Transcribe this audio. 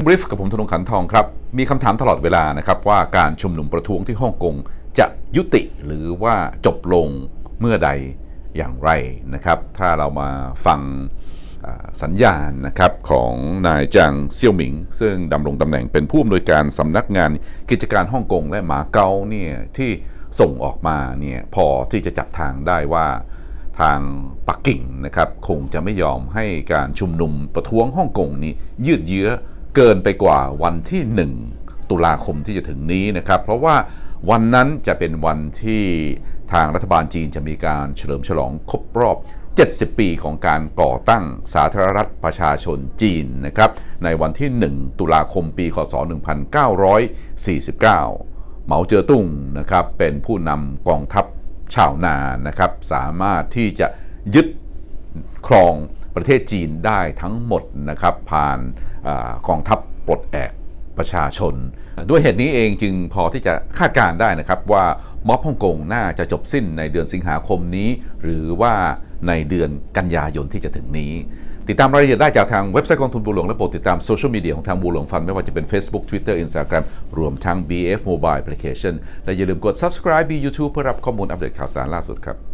บรีฟกับผมธนงขันทองครับมีคำถามตลอดเวลานะครับว่าการชุมนุมประท้วงที่ฮ่องกงจะยุติหรือว่าจบลงเมื่อใดอย่างไรนะครับถ้าเรามาฟังสัญญาณนะครับของนายจางเซี่ยวหมิงซึ่งดำรงตำแหน่งเป็นผู้อำนวยการสำนักงานกิจการฮ่องกงและหมาเก๊าเนี่ยที่ส่งออกมาเนี่ยพอที่จะจับทางได้ว่าทางปักกิ่งนะครับคงจะไม่ยอมให้การชุมนุมประท้วงฮ่องกงนี้ยืดเยื้อเกินไปกว่าวันที่1ตุลาคมที่จะถึงนี้นะครับเพราะว่าวันนั้นจะเป็นวันที่ทางรัฐบาลจีนจะมีการเฉลิมฉลองครบรอบ70 ปีของการก่อตั้งสาธารณรัฐประชาชนจีนนะครับในวันที่1ตุลาคมปีคศ1949เหมาเจ๋อตุงนะครับเป็นผู้นำกองทัพชาวนานะครับสามารถที่จะยึดครองประเทศจีนได้ทั้งหมดนะครับผ่านกองทัพปลดแอกประชาชนด้วยเหตุนี้เองจึงพอที่จะคาดการได้นะครับว่าม็อบฮ่องกงน่าจะจบสิ้นในเดือนสิงหาคมนี้หรือว่าในเดือนกันยายนที่จะถึงนี้ติดตามรายละเอียดได้จากทางเว็บไซต์กองทุนบัวหลวงและโปรดติดตามโซเชียลมีเดียของทางบัวหลวงฟันไม่ว่าจะเป็น Facebook Twitter Instagram รวมทั้ง BF Mobile Application และอย่าลืมกด Subscribe B YouTube เพื่อรับข้อมูลอัปเดตข่าวสารล่าสุดครับ